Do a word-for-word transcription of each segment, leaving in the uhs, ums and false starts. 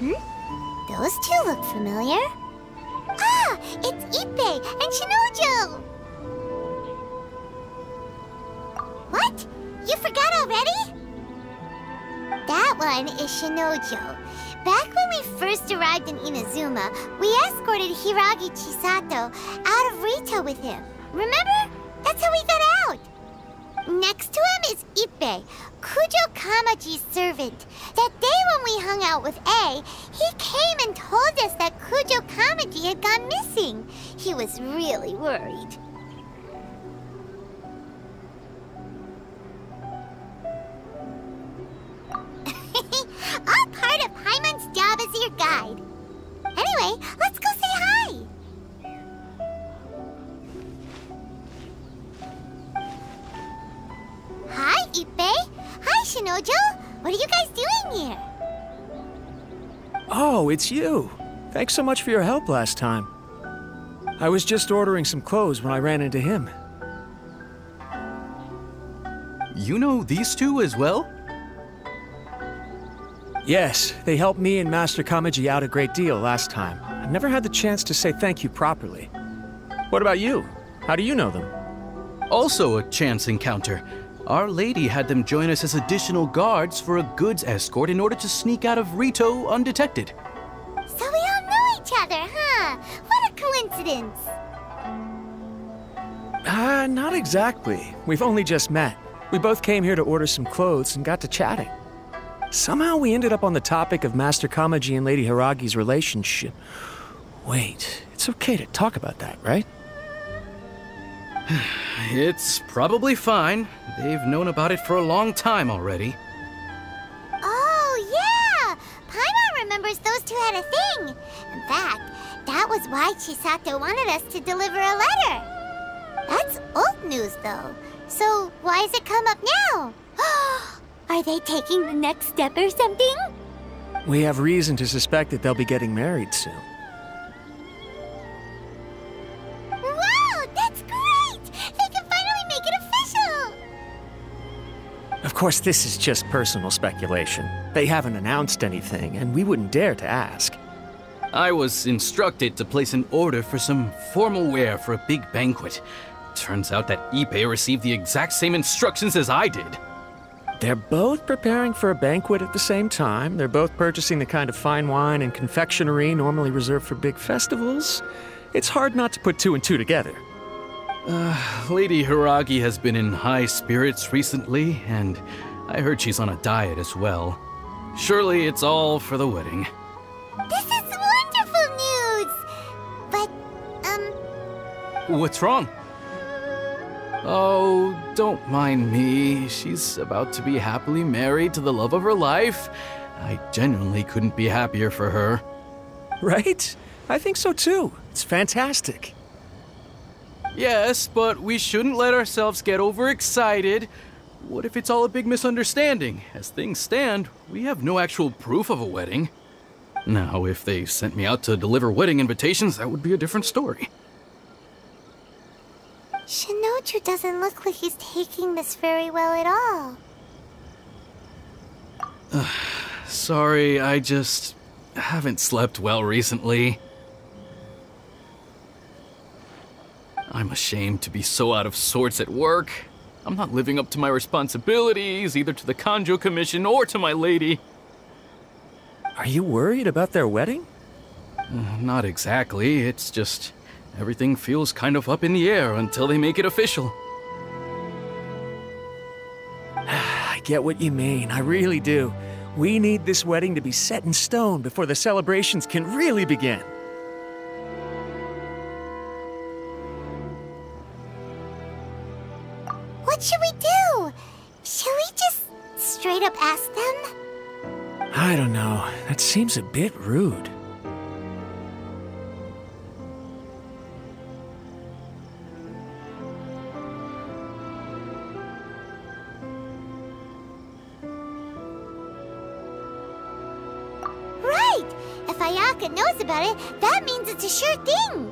Those two look familiar. Ah! It's Ippei and Shinojo! What? You forgot already? That one is Shinojo. Back when we first arrived in Inazuma, we escorted Hiragi Chisato out of Rito with him. Remember? That's how we got out. Next to him is Ippei, Kujo Kamaji's servant. That day when we hung out with A, he came and told us that Kujo Kamaji had gone missing. He was really worried. All part of Paimon's job as your guide. Anyway, let's go say hi. Hi, Ippei. Hi, Shinojo. What are you guys doing here? Oh, it's you. Thanks so much for your help last time. I was just ordering some clothes when I ran into him. You know these two as well? Yes, they helped me and Master Kamaji out a great deal last time. I've never had the chance to say thank you properly. What about you? How do you know them? Also a chance encounter. Our lady had them join us as additional guards for a goods escort in order to sneak out of Rito undetected. So we all know each other, huh? What a coincidence. Ah, uh, not exactly. We've only just met. We both came here to order some clothes and got to chatting. Somehow we ended up on the topic of Master Kamaji and Lady Hiragi's relationship. Wait, it's okay to talk about that, right? It's probably fine. They've known about it for a long time already. Oh, yeah! Paimon remembers those two had a thing. In fact, that was why Chisato wanted us to deliver a letter. That's old news, though. So why has it come up now? Are they taking the next step or something? We have reason to suspect that they'll be getting married soon. Wow, that's great! They can finally make it official! Of course, this is just personal speculation. They haven't announced anything, and we wouldn't dare to ask. I was instructed to place an order for some formal wear for a big banquet. Turns out that Ippei received the exact same instructions as I did. They're both preparing for a banquet at the same time. They're both purchasing the kind of fine wine and confectionery normally reserved for big festivals. It's hard not to put two and two together. Uh, Lady Hiragi has been in high spirits recently, and I heard she's on a diet as well. Surely it's all for the wedding. This is wonderful news! But, um... What's wrong? Oh, don't mind me. She's about to be happily married to the love of her life. I genuinely couldn't be happier for her. Right? I think so too. It's fantastic. Yes, but we shouldn't let ourselves get overexcited. What if it's all a big misunderstanding? As things stand, we have no actual proof of a wedding. Now, if they sent me out to deliver wedding invitations, that would be a different story. Shinojo doesn't look like he's taking this very well at all. Uh, sorry, I just haven't slept well recently. I'm ashamed to be so out of sorts at work. I'm not living up to my responsibilities, either to the Kanjo Commission or to my lady. Are you worried about their wedding? Uh, not exactly, it's just... everything feels kind of up in the air until they make it official. I get what you mean, I really do. We need this wedding to be set in stone before the celebrations can really begin. What should we do? Should we just straight up ask them? I don't know. That seems a bit rude. Right! If Ayaka knows about it, that means it's a sure thing!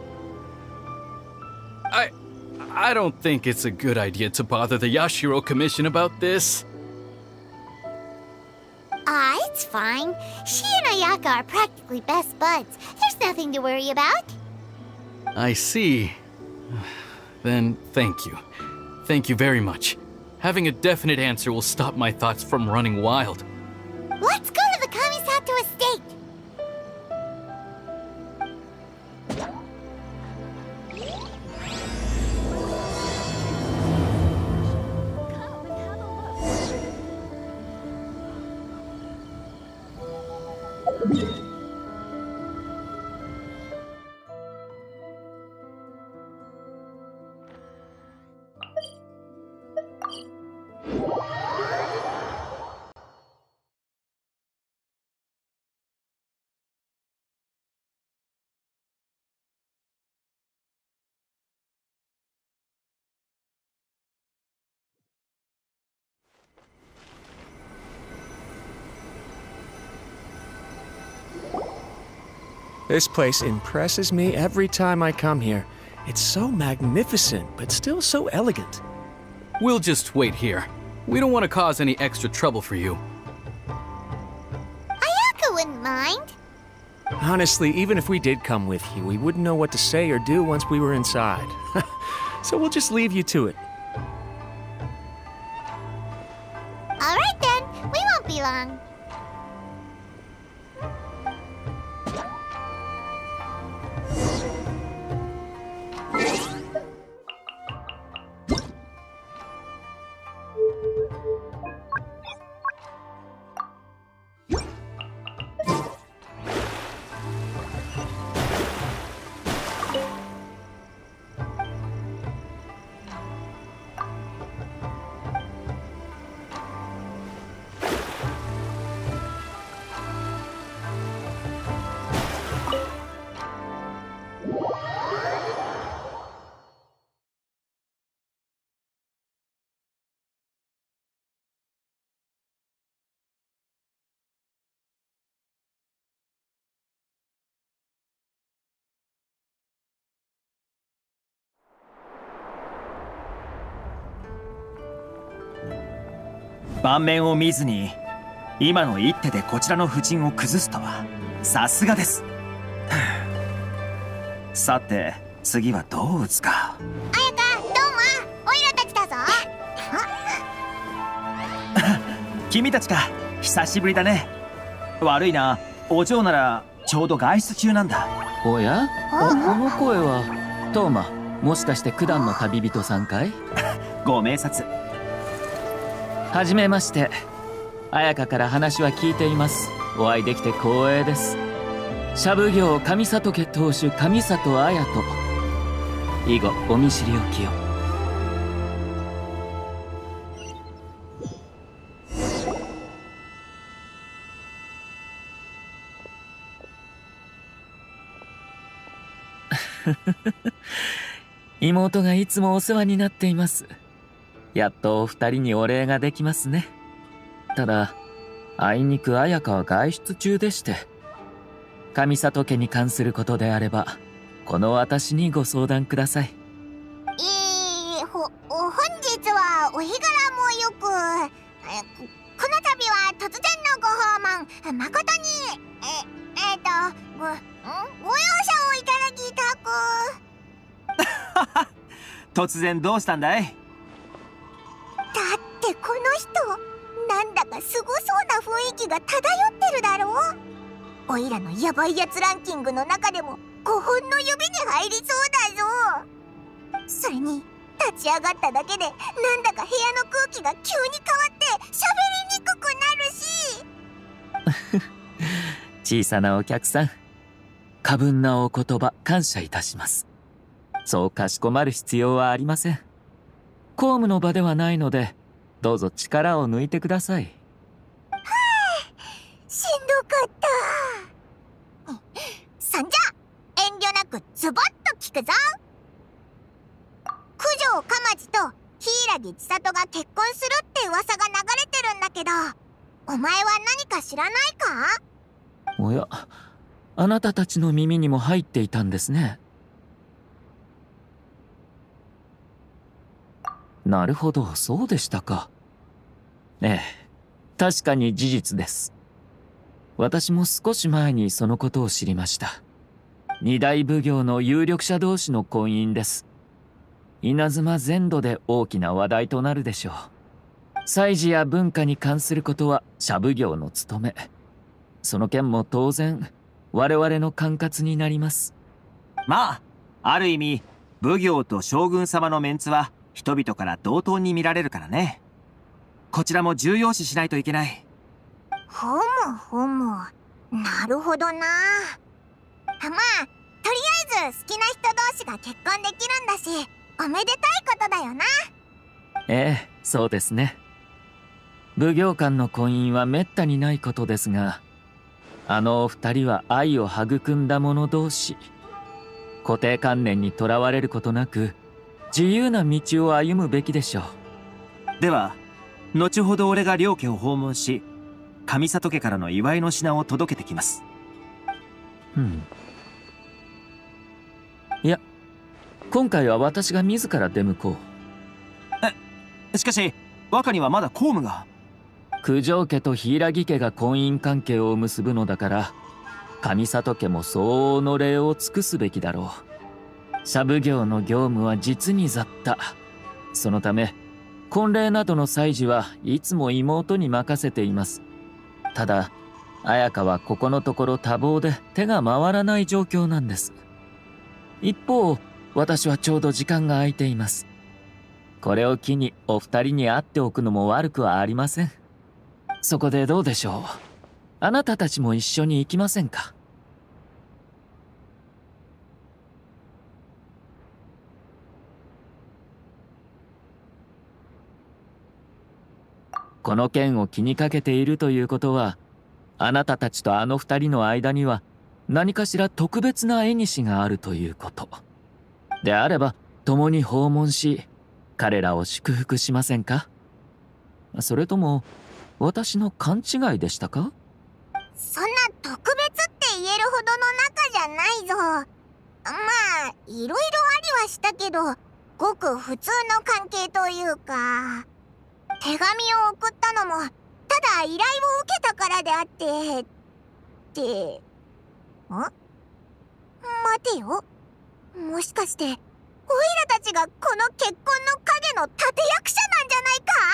I... I don't think it's a good idea to bother the Yashiro Commission about this. Ah, it's fine. She and Ayaka are practically best buds. There's nothing to worry about. I see. Then thank you. Thank you very much. Having a definite answer will stop my thoughts from running wild. Let's go to the Kamisato estate. This place impresses me every time I come here. It's so magnificent, but still so elegant. We'll just wait here. We don't want to cause any extra trouble for you. Ayaka wouldn't mind. Honestly, even if we did come with you, we wouldn't know what to say or do once we were inside. So we'll just leave you to it. All right then, we won't be long. 盤面を見ずに今の一手でこちらの布陣を崩すとはさすがです。さて次はどう打つか。 綾香、どうも、オイラたちだぞ。 君たちか、久しぶりだね。悪いな、お嬢ならちょうど外出中なんだ。 おや、この声はトーマ、もしかして九段の旅人さんかい？ ご明察。 はじめまして。綾香から話は聞いています。お会いできて光栄です。シャブ業上里家当主上里綾人。以後お見知りおきを。妹がいつもお世話になっています。やっとお二人にお礼ができますね。ただあいにく綾香は外出中でして、上里家に関することであればこの私にご相談ください。 えー、ほ本日はお日柄もよく、えここの度は突然のご訪問誠にええー、とごご容赦をいただきたく。 突然どうしたんだい？ だってこの人なんだかすごそうな雰囲気が漂ってるだろう。おいらのヤバいやつランキングの中でもごほんの指に入りそうだぞ。それに立ち上がっただけでなんだか部屋の空気が急に変わって喋りにくくなるし。 小さなお客さん、過分なお言葉感謝いたします。そうかしこまる必要はありません。公務の場ではないのでどうぞ力を抜いてください。 はあ、しんどかった。そんじゃ遠慮なくズボッと聞くぞ。九条かまじと柊千里が結婚するって噂が流れてるんだけど、お前は何か知らないか？ おや、あなたたちの耳にも入っていたんですね。なるほど、そうでしたか。ええ、確かに事実です。 私も少し前にそのことを知りました。二大奉行の有力者同士の婚姻です。稲妻全土で大きな話題となるでしょう。祭事や文化に関することは社奉行の務め。その件も当然我々の管轄になります。 まあ、ある意味奉行と将軍様のメンツは人々から同等に見られるからね。こちらも重要視しないといけない。 ほむほむ、なるほどな。まあ、とりあえず好きな人同士が結婚できるんだし、おめでたいことだよな。 ええ、そうですね。奉行間の婚姻はめったにないことですが、あのお二人は愛を育んだ者同士。固定観念にとらわれることなく自由な道を歩むべきでしょう。 では後ほど俺が両家を訪問し、上里家からの祝いの品を届けてきます。 うん。いや、今回は私が自ら出向こう。 え、しかし若にはまだ公務が。 九条家と柊家が婚姻関係を結ぶのだから、上里家も相応の礼を尽くすべきだろう。社奉行の業務は実に雑多。そのため婚礼などの祭事はいつも妹に任せています。ただ綾香はここのところ多忙で手が回らない状況なんです。一方私はちょうど時間が空いています。これを機にお二人に会っておくのも悪くはありません。そこでどうでしょう、あなたたちも一緒に行きませんか。この件を気にかけているということは、あなたたちとあの二人の間には何かしら特別な縁があるということ。であれば共に訪問し、彼らを祝福しませんか。それとも私の勘違いでしたか。 そんな特別って言えるほどの仲じゃないぞ。まあいろいろありはしたけど、ごく普通の関係というか。手紙を送ったのもただ依頼を受けたからであってってん待てよ、もしかしてオイラたちがこの結婚の陰の立役者なんじゃないか。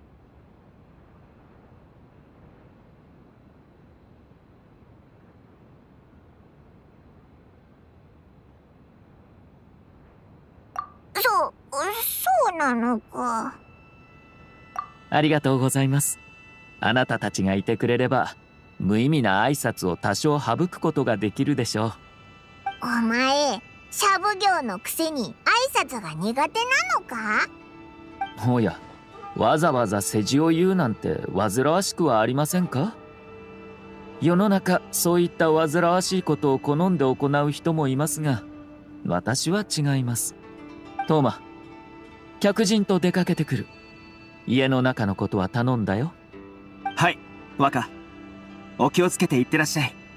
そ、そうなのか。 ありがとうございます。あなたたちがいてくれれば無意味な挨拶を多少省くことができるでしょう。 お前、社奉行のくせに挨拶が苦手なのか。 おや、わざわざ世辞を言うなんて煩わしくはありませんか。世の中そういった煩わしいことを好んで行う人もいますが、私は違います。トーマ、客人と出かけてくる。家の中のことは頼んだよ。 はい、若。お気をつけていってらっしゃい。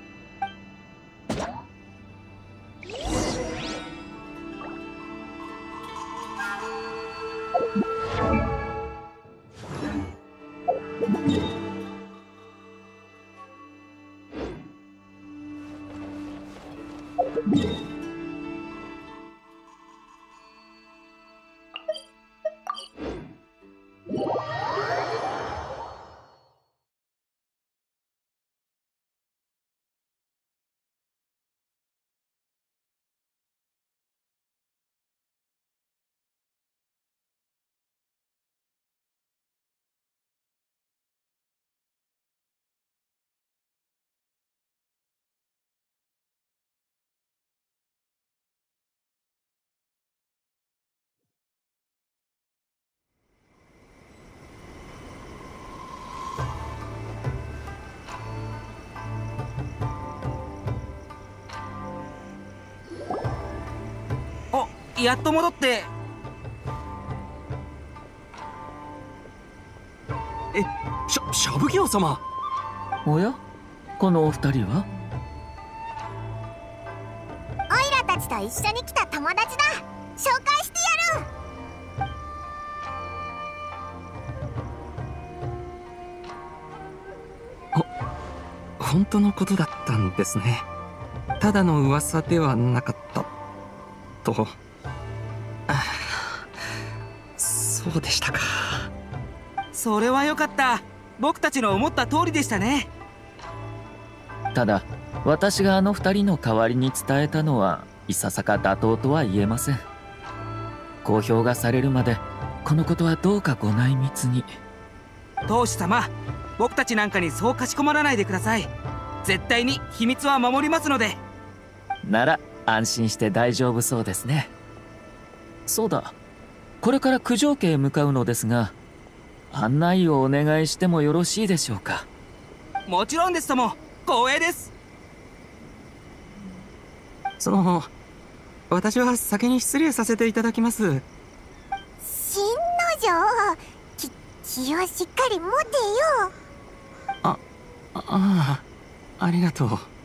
やっと戻って。 え、しゃ、しゃぶぎょう様。 おや、このお二人は。 オイラたちと一緒に来た友達だ。紹介してやる。 ほ本当のことだったんですね。ただの噂ではなかったと。あ、そうでしたか。 それはよかった。僕たちの思った通りでしたね。 ただ私があの二人の代わりに伝えたのはいささか妥当とは言えません。公表がされるまでこのことはどうかご内密に。 当主様、僕たちなんかにそうかしこまらないでください。絶対に秘密は守りますので。 なら安心して大丈夫そうですね。そうだ、これから九条家へ向かうのですが、案内をお願いしてもよろしいでしょうか。 もちろんですとも。光栄です。 その、私は先に失礼させていただきます。 新之丞、き気をしっかり持てよ。 あ、ああ、ありがとう。